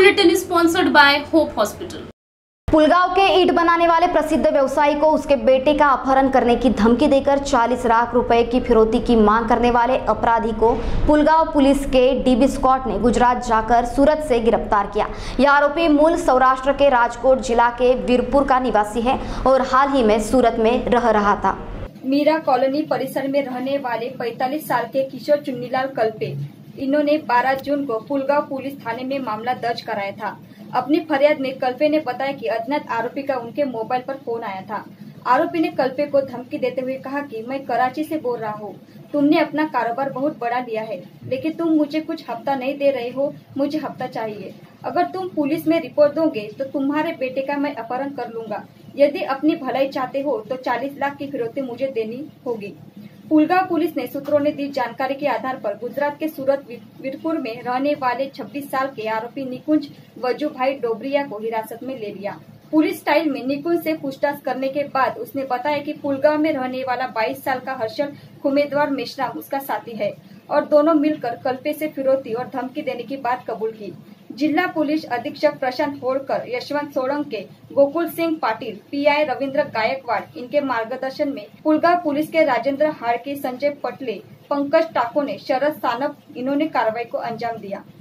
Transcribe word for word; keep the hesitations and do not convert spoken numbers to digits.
Bulletin sponsored by Hope hospital. Pulgaon के ईंट बनाने वाले प्रसिद्ध व्यवसायी को उसके बेटे का अपहरण करने की धमकी देकर चालीस लाख रुपए की फिरौती की मांग करने वाले अपराधी को पुलगांव पुलिस के डीबी स्क्वाड ने गुजरात जाकर सूरत से गिरफ्तार किया। यह आरोपी मूल सौराष्ट्र के राजकोट जिला के वीरपुर का निवासी है और हाल ही में सूरत में रह रहा था। मीरा कॉलोनी परिसर में रहने वाले पैंतालीस साल के किशोर चुन्नीलाल कल्पे, इन्होंने बारह जून को पुलगांव पुलिस थाने में मामला दर्ज कराया था। अपनी फरियाद में कल्पे ने बताया कि अज्ञात आरोपी का उनके मोबाइल पर फोन आया था। आरोपी ने कल्पे को धमकी देते हुए कहा कि मैं कराची से बोल रहा हूँ, तुमने अपना कारोबार बहुत बड़ा लिया है, लेकिन तुम मुझे कुछ हफ्ता नहीं दे रहे हो, मुझे हफ्ता चाहिए। अगर तुम पुलिस में रिपोर्ट दोगे तो तुम्हारे बेटे का मैं अपहरण कर लूंगा। यदि अपनी भलाई चाहते हो तो चालीस लाख की फिरौती मुझे देनी होगी। पुलगांव पुलिस ने सूत्रों ने दी जानकारी के आधार पर गुजरात के सूरत वीरपुर में रहने वाले छब्बीस साल के आरोपी निकुंज वजूभाई डोबरिया को हिरासत में ले लिया। पुलिस स्टाइल में निकुंज से पूछताछ करने के बाद उसने बताया कि पुलगांव में रहने वाला बाईस साल का हर्षल खुमेदवार मेश्राम उसका साथी है और दोनों मिलकर कल्पे से फिरौती और धमकी देने की बात कबूल की। जिला पुलिस अधीक्षक प्रशांत होड़कर, यशवंत सोलंके, गोकुल सिंह पाटिल, पीआई रविंद्र गायकवाड़, इनके मार्गदर्शन में पुलगांव पुलिस के राजेंद्र हाड़के, संजय पटले, पंकज टाको ने शरद सानप, इन्होंने कार्रवाई को अंजाम दिया।